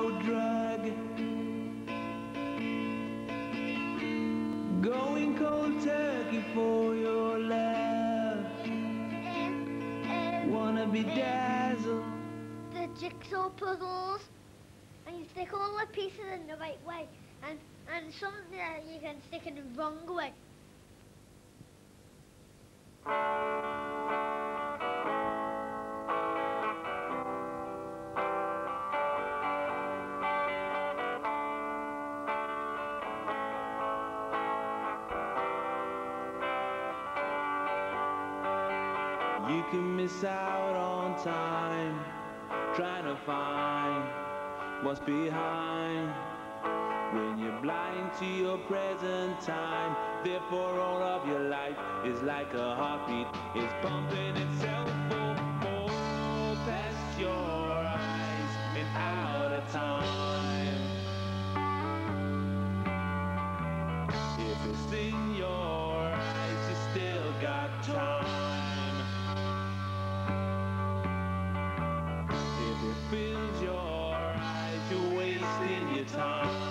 no drug. Going cold turkey for your love. Wanna be dazzled. The jigsaw puzzles, and you stick all the pieces in the right way, and some that you can stick in the wrong way. You can miss out on time, trying to find what's behind. When you're blind to your present time, therefore all of your life is like a heartbeat. It's pumping itself full past your eyes and out of time. If it's in your eyes, you still got time. If it fills your eyes, you're wasting your time.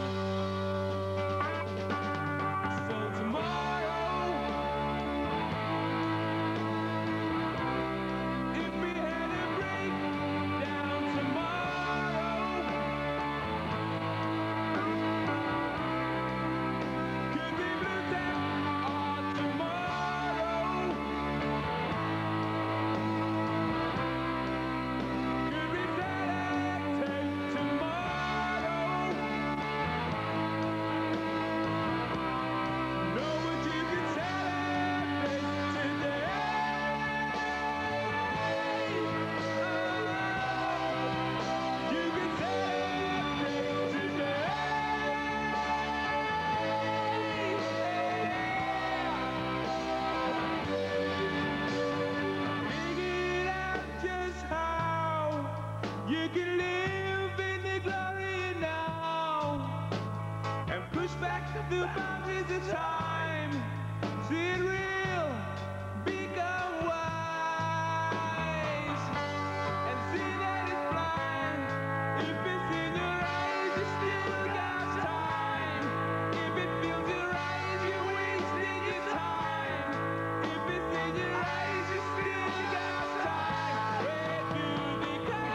You can live in the glory now and push back the boundaries of time. See it real, become wise, and see that it's blind. If it's in your eyes, you still got time. If it fills your eyes, you're wasting your time. If it's in your eyes, you still got time. Where do they come?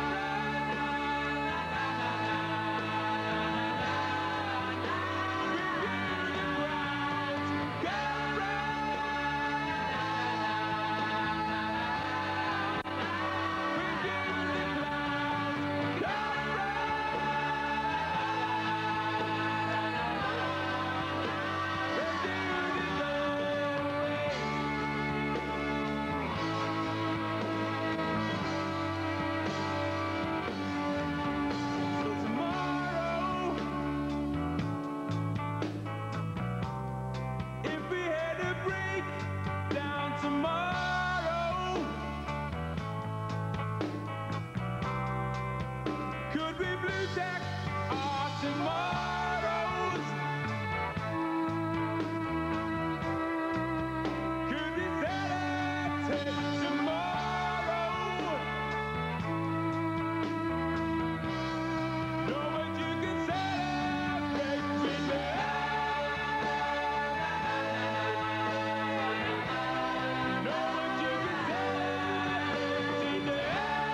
Could we blue tack our tomorrows? Could we celebrate tomorrow? Know what you can celebrate today. Know what you can celebrate today.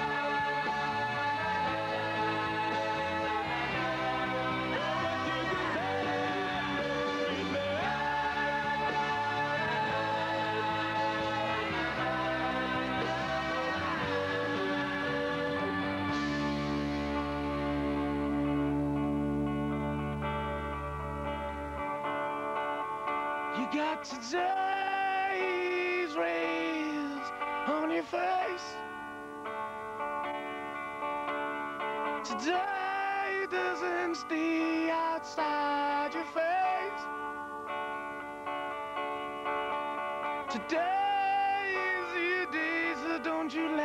You got today's rays on your face. Today doesn't stay outside your face. Today is your day, so don't you let